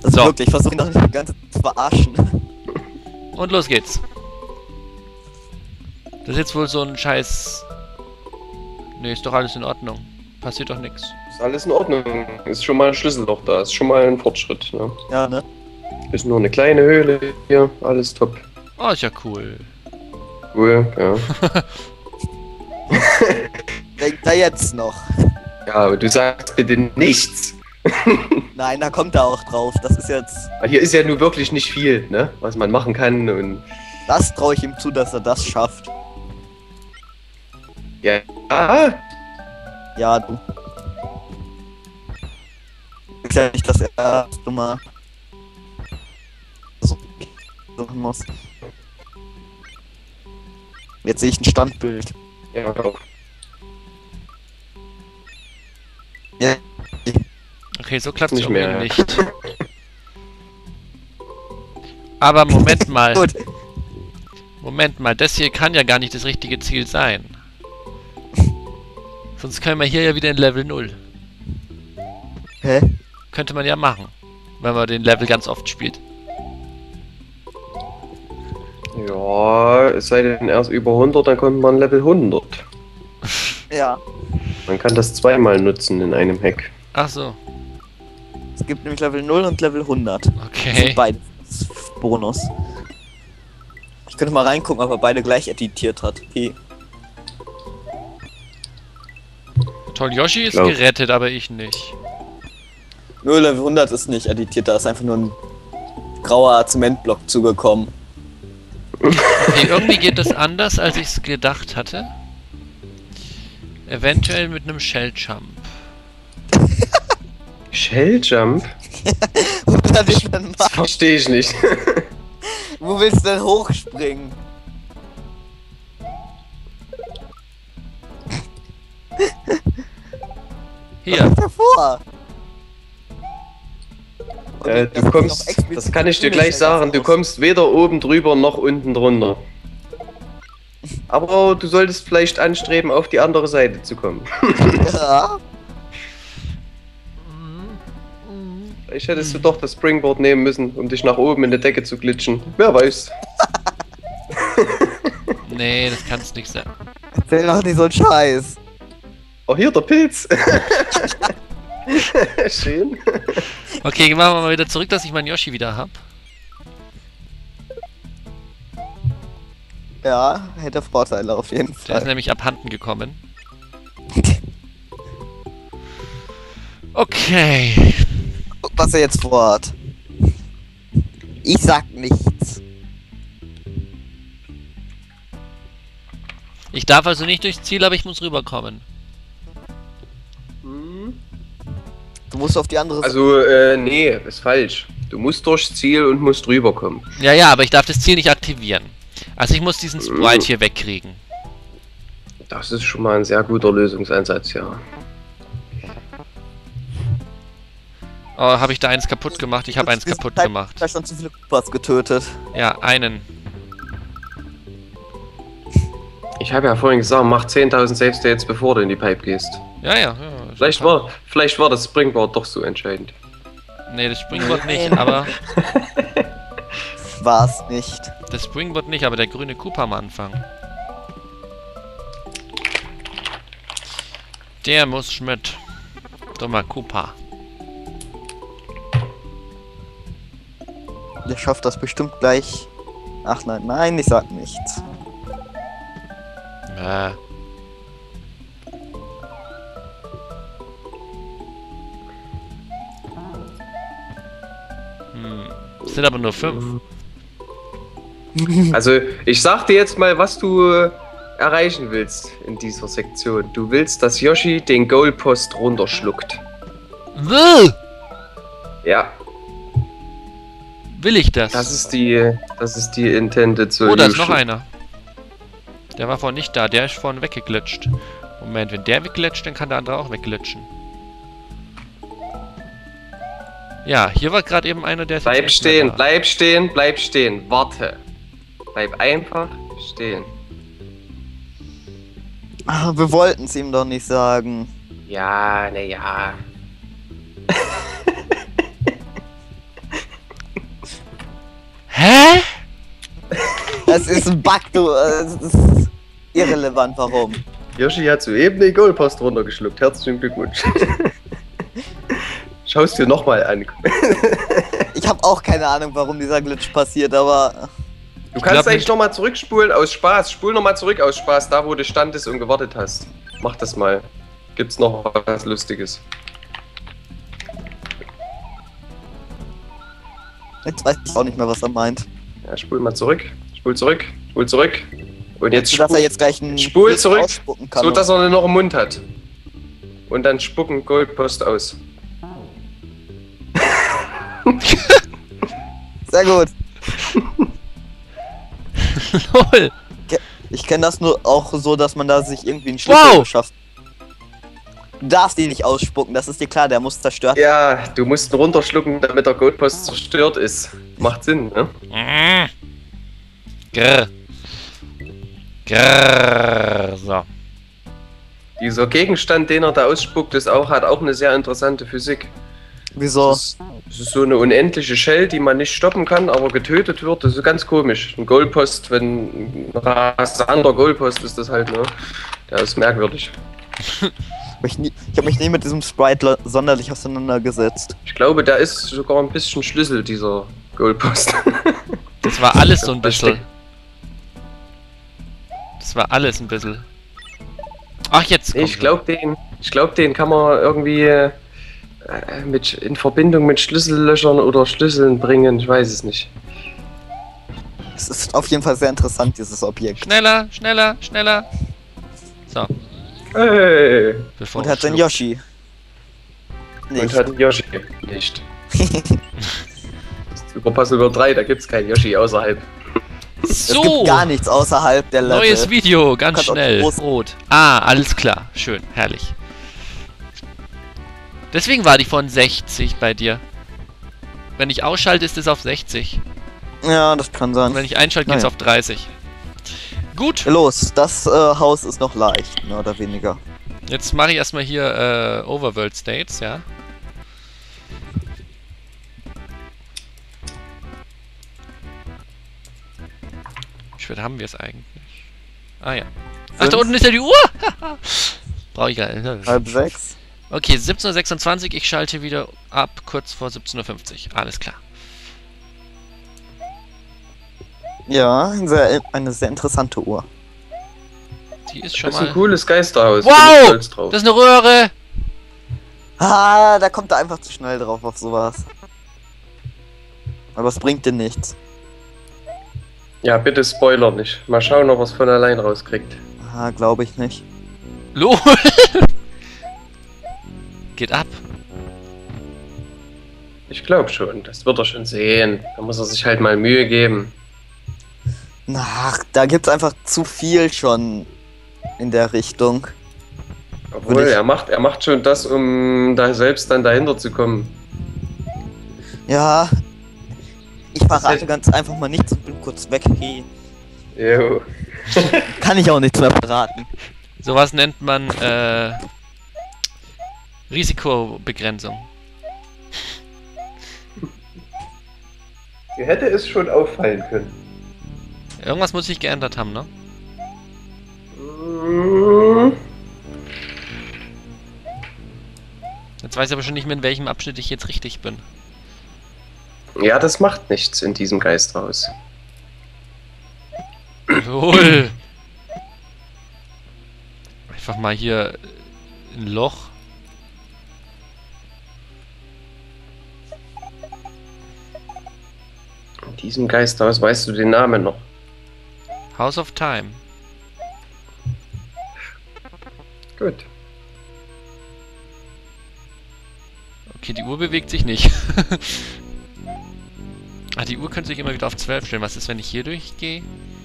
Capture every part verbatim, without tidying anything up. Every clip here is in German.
Also So. wirklich, versuch ihn doch nicht die ganze Zeit zu verarschen. Und los geht's. Das ist jetzt wohl so ein scheiß... Ne, ist doch alles in Ordnung. Passiert doch nichts. Ist alles in Ordnung. Ist schon mal ein Schlüsselloch da. Ist schon mal ein Fortschritt. Ne? Ja, ne? Ist nur eine kleine Höhle hier. Alles top. Oh, ist ja cool. Cool, ja. Denkt da jetzt noch. Ja, aber du sagst bitte nichts. Nein, da kommt er auch drauf. Das ist jetzt... Weil hier ist ja nur wirklich nicht viel, ne? Was man machen kann und... Das traue ich ihm zu, dass er das schafft. Ja. Ja, du. Ist ja nicht das erste Mal. So machen muss. Jetzt sehe ich ein Standbild. Ja, auch. Ja. Okay, so klappt es Nicht irgendwie mehr. nicht. Aber Moment mal. Gut. Moment mal, das hier kann ja gar nicht das richtige Ziel sein. Sonst können wir hier ja wieder in Level null. Hä? Könnte man ja machen. Wenn man den Level ganz oft spielt. Ja, es sei denn erst über hundert, dann kommt man Level hundert. Ja. Man kann das zweimal nutzen in einem Hack. Ach so. Es gibt nämlich Level null und Level hundert. Das Okay. sind beides Bonus. Ich könnte mal reingucken, ob er beide gleich editiert hat. Okay. Toll, Yoshi ist Glaub. gerettet, aber ich nicht. Nur Level hundert ist nicht editiert, da ist einfach nur ein grauer Zementblock zugekommen. Okay, irgendwie geht das anders, als ich es gedacht hatte. Eventuell mit einem Shelljump. Shelljump? Wo will er den denn Das machen? verstehe ich nicht. Wo willst du denn hochspringen? Hier. Was ist davor? Und Äh, das du ist kommst, noch explizit das kann ich dir Tunnel gleich sagen, du aus. kommst weder oben drüber noch unten drunter. Aber du solltest vielleicht anstreben, auf die andere Seite zu kommen. Ja. Vielleicht hättest du doch das Springboard nehmen müssen, um dich nach oben in die Decke zu glitschen. Wer weiß. Nee, das kann es nicht sein. Erzähl doch nicht so einen Scheiß. Oh, hier der Pilz. Schön. Okay, gehen wir mal wieder zurück, dass ich meinen Yoshi wieder hab. Ja, hätte Vorteile auf jeden Der ist Fall. nämlich abhanden gekommen. Okay. Guck, was er jetzt vorhat. Ich sag nichts. Ich darf also nicht durchs Ziel, aber ich muss rüberkommen. Du musst auf die andere Seite. Also, äh, nee, ist falsch. Du musst durchs Ziel und musst rüberkommen. Ja, ja, aber ich darf das Ziel nicht aktivieren. Also ich muss diesen Sprite hier wegkriegen. Das ist schon mal ein sehr guter Lösungsansatz, ja. Oh, habe ich da eins kaputt gemacht? Ich habe eins kaputt gemacht. Ich habe schon zu viele Koopas getötet. Ja, einen. Ich habe ja vorhin gesagt, mach zehntausend Save States, bevor du in die Pipe gehst. Ja, ja. ja Vielleicht war, vielleicht war das Springboard doch so entscheidend. Nee, das Springboard nicht, aber... War's nicht. Das Springboard nicht, aber der grüne Koopa am Anfang. Der muss mit. Dummer Koopa. Der schafft das bestimmt gleich. Ach nein, nein, ich sag nichts. Äh. Hm. Es sind aber nur fünf. Also, ich sag dir jetzt mal, was du äh, erreichen willst in dieser Sektion. Du willst, dass Yoshi den Goalpost runterschluckt. Will! Ja, Will ich das? das ist die, das ist die Intended Solution. Oh, da ist noch einer. Der war vorhin nicht da, der ist vorhin weggeglitscht. Moment, wenn der wegglitscht, dann kann der andere auch wegglitschen. Ja, hier war gerade eben einer, der ist Bleib jetzt nicht mehr stehen, da. bleib stehen, bleib stehen. Warte. Bleib einfach stehen. Ah, wir wollten es ihm doch nicht sagen. Ja, na ja. Das ist ein Bug, du. Das ist irrelevant, warum. Yoshi hat soeben den Goalpost runtergeschluckt. Herzlichen Glückwunsch. Schaust dir nochmal an. Ich habe auch keine Ahnung, warum dieser Glitch passiert, aber... Du kannst eigentlich nochmal zurückspulen aus Spaß. Spul nochmal zurück aus Spaß, da wo du standest und gewartet hast. Mach das mal. Gibt's noch was Lustiges. Jetzt weiß ich auch nicht mehr, was er meint. Ja, spul mal zurück. Spul zurück. Spul zurück. Und jetzt so, dass spul, er jetzt gleich einen spul Bild zurück, ausspucken kann. so dass er noch einen Mund hat. Und dann spucken Goldpost aus. Sehr gut. Lol. Ich kenne das nur auch so, dass man da sich irgendwie einen Schlüssel Wow. beschafft. Du darfst ihn nicht ausspucken, das ist dir klar, der muss zerstört werden. Ja, du musst ihn runterschlucken, damit der Goldpost zerstört ist. Macht Sinn, ne? Mm. Grrr. Grrr. So. Dieser Gegenstand, den er da ausspuckt, ist auch, hat auch eine sehr interessante Physik. Wieso? Das ist, das ist so eine unendliche Shell, die man nicht stoppen kann, aber getötet wird. Das ist ganz komisch. Ein Goalpost, wenn ein rasanter Goalpost ist das halt, ne? Der ist merkwürdig. Ich, nie, ich habe mich nie mit diesem Sprite sonderlich auseinandergesetzt. Ich glaube, der ist sogar ein bisschen Schlüssel, dieser Goalpost. Das war alles so ein bisschen. Das war alles ein bisschen. Ach, jetzt kommt Ich glaube, den, ich glaub, den kann man irgendwie äh, mit, in Verbindung mit Schlüssellöchern oder Schlüsseln bringen. Ich weiß es nicht. Es ist auf jeden Fall sehr interessant, dieses Objekt. Schneller, schneller, schneller. So. Hey! Bevor Und hat den Yoshi. Nicht. Und hat einen Yoshi nicht. Super Puzzle drei, da gibt's keinen Yoshi außerhalb. Es So. gibt gar nichts außerhalb der Level. Neues Video, ganz Kannst auch schnell. groß- Rot. Ah, alles klar. Schön, herrlich. Deswegen war die von sechzig bei dir. Wenn ich ausschalte, ist es auf sechzig. Ja, das kann sein. Und wenn ich einschalte, geht's Naja. auf dreißig. Gut, Los, das äh, Haus ist noch leicht, mehr oder weniger. jetzt mache ich erstmal hier äh, Overworld States, ja. Wie spät haben wir es eigentlich? Ah ja. Ach, da Fünf. unten ist ja die Uhr! Brauche ich gar nicht. Halb sechs. Okay, siebzehn Uhr sechsundzwanzig, ich schalte wieder ab, kurz vor siebzehn Uhr fünfzig. Alles klar. Ja, ein sehr, eine sehr interessante Uhr. Die ist schon Das ist ein mal... cooles Geisterhaus. Bin ich Wow! stolz drauf. Das ist eine Röhre! Ah, da kommt er einfach zu schnell drauf auf sowas. Aber es bringt dir nichts. Ja, bitte Spoiler nicht. Mal schauen, ob er es von allein rauskriegt. Ah, glaube ich nicht. LOL! Geht ab. Ich glaube schon, das wird er schon sehen. Da muss er sich halt mal Mühe geben. Ach, da gibt's einfach zu viel schon in der Richtung. Obwohl, Würde ich- er macht, er macht schon das, um da selbst dann dahinter zu kommen. Ja. Ich verrate hätte- ganz einfach mal nichts und bin kurz weg. Hey, Jo. kann ich auch nichts mehr verraten. Sowas nennt man äh, Risikobegrenzung. Dir hätte es schon auffallen können. Irgendwas muss sich geändert haben, ne? Mm. Jetzt weiß ich aber schon nicht mehr, in welchem Abschnitt ich jetzt richtig bin. Ja, das macht nichts in diesem Geisterhaus. LOL! Einfach mal hier ein Loch. In diesem Geisterhaus weißt du den Namen noch. House of Time. Gut. Okay, die Uhr bewegt sich nicht. Ah, die Uhr könnte sich immer wieder auf zwölf stellen. Was ist, wenn ich hier durchgehe?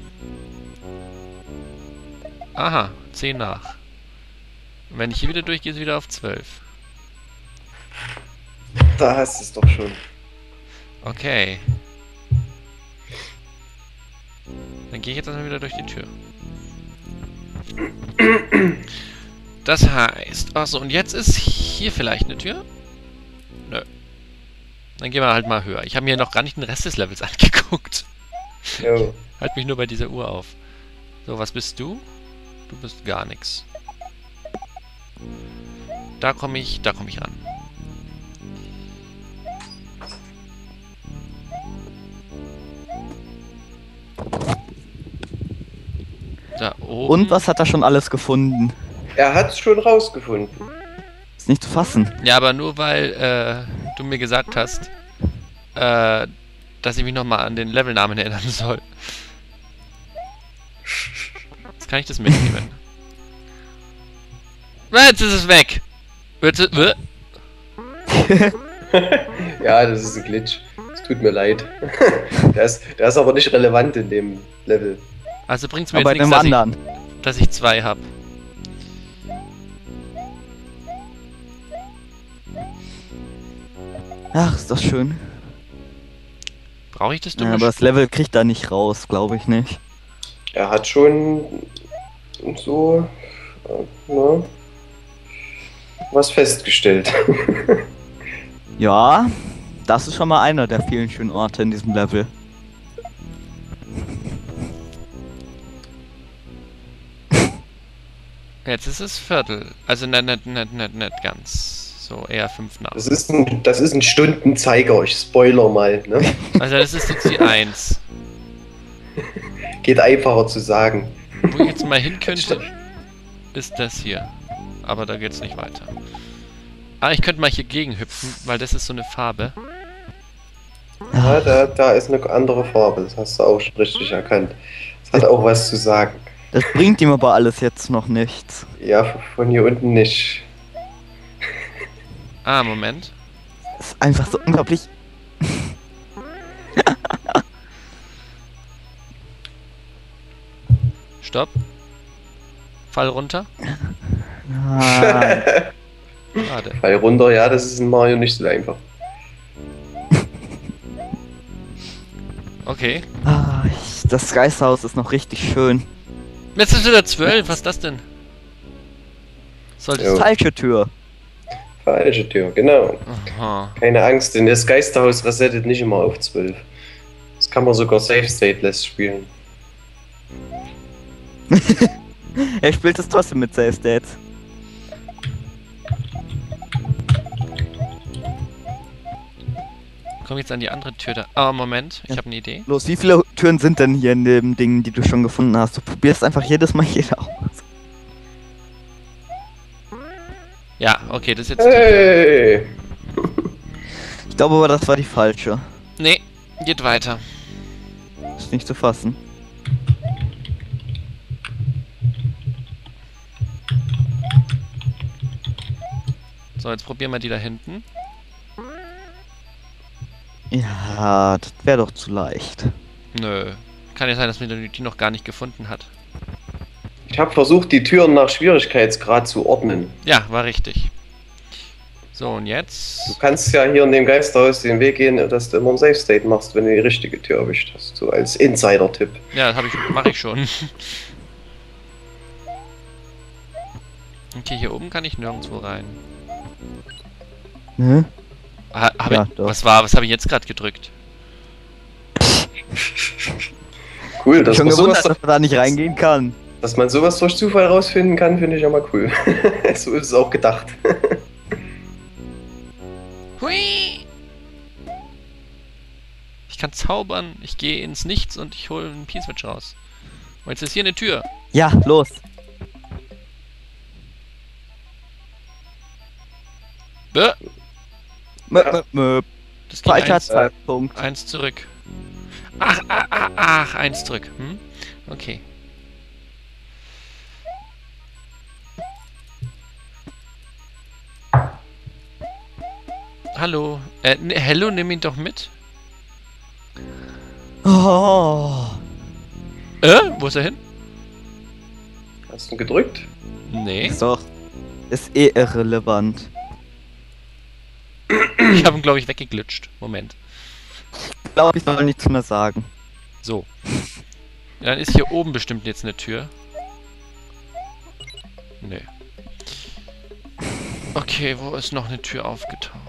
Aha, zehn nach. Und wenn ich hier wieder durchgehe, ist sie wieder auf zwölf. Da hast du es doch schon. Okay. Dann gehe ich jetzt erstmal wieder durch die Tür. Das heißt... Achso, und jetzt ist hier vielleicht eine Tür? Nö. Dann gehen wir halt mal höher. Ich habe mir noch gar nicht den Rest des Levels angeguckt. Jo. Halt mich nur bei dieser Uhr auf. So, was bist du? Du bist gar nichts. Da komme ich, da komme ich ran. Da oben. Und was hat er schon alles gefunden? Er hat's schon rausgefunden. Ist nicht zu fassen. Ja, aber nur weil äh, du mir gesagt hast, äh, dass ich mich nochmal an den Levelnamen erinnern soll. Jetzt kann ich das mitnehmen. Jetzt ist es weg! Bitte. Ja, das ist ein Glitch. Es tut mir leid. der, ist, der ist aber nicht relevant in dem Level. Also bringt's mir Aber jetzt bei nichts, dem dass anderen. ich, dass ich zwei habe. Ach, ist das schön. Brauche ich das Ja, dumme aber das Level kriegt er nicht raus, glaube ich nicht. Er hat schon so äh, ne, was festgestellt. Ja, das ist schon mal einer der vielen schönen Orte in diesem Level. Jetzt ist es Viertel. Also nicht, nicht, nicht, nicht, nicht ganz. So eher fünf nach. Das ist ein, das ist ein Stundenzeiger, ich spoiler mal. Ne? Also das ist jetzt die eins. Geht einfacher zu sagen. Wo ich jetzt mal hin könnte, ist das hier. Aber da geht's nicht weiter. Ah, ich könnte mal hier gegenhüpfen, weil das ist so eine Farbe. Ja, da, da ist eine andere Farbe, das hast du auch schon richtig erkannt. Das hat auch was zu sagen. Das bringt ihm aber alles jetzt noch nichts. Ja, von hier unten nicht. Ah, Moment. Das ist einfach so unglaublich. Stopp. Fall runter. Ah, Schade. Fall runter, ja, das ist in Mario nicht so einfach. Okay. ah, ich, das Geisterhaus ist noch richtig schön. Jetzt ist wieder zwölf. Was ist das denn? Solltest Jo. du... Falsche Tür. Falsche Tür, genau. Aha. Keine Angst, denn das Geisterhaus resettet nicht immer auf zwölf. Das kann man sogar Safe Stateless spielen. Er spielt es trotzdem mit Safe States. Komm jetzt an die andere Tür da. Ah, Moment. Ich Ja. habe eine Idee. Los, wie viele Türen sind denn hier in dem Ding, die du schon gefunden hast? Du probierst einfach jedes Mal jede aus. Ja, okay, das ist jetzt die... Hey! Ich glaube aber, das war die falsche. Nee, geht weiter. Ist nicht zu fassen. So, jetzt probieren wir die da hinten. Ja, das wäre doch zu leicht. Nö. Kann ja sein, dass man die noch gar nicht gefunden hat. Ich habe versucht, die Türen nach Schwierigkeitsgrad zu ordnen. Ja, war richtig. So, und Du jetzt... kannst ja hier in dem Geisterhaus den Weg gehen, dass du immer ein Safe State machst, wenn du die richtige Tür erwischt hast. So als Insider-Tipp. Ja, das hab ich, mache ich schon. Okay, hier oben kann ich nirgendwo rein. Ne? Ha, hab Ja, ich, doch. was war? Was habe ich jetzt gerade gedrückt? Cool, dass Schon man, gewundert, sowas, dass man da nicht reingehen kann. dass man sowas durch Zufall rausfinden kann, finde ich ja mal cool. So ist es auch gedacht. Hui! Ich kann zaubern, ich gehe ins Nichts und ich hole einen P-Switch raus. Und jetzt ist hier eine Tür. Ja, los. Bäh, Mö, mö, mö. das ging Falscher eins, Zeitpunkt. eins zurück. Ach, ach, ach, ach, eins zurück. Hm? Okay. Hallo. Äh, ne, Hello, nimm ihn doch mit. Oh. Äh, wo ist er hin? Hast du gedrückt? Nee, Ist doch. Ist eh irrelevant. ich habe ihn, glaube ich, weggeglitscht. Moment. Ich glaube, ich soll nichts mehr sagen. So. Ja, dann ist hier oben bestimmt jetzt eine Tür. Nee. Okay, wo ist noch eine Tür aufgetaucht?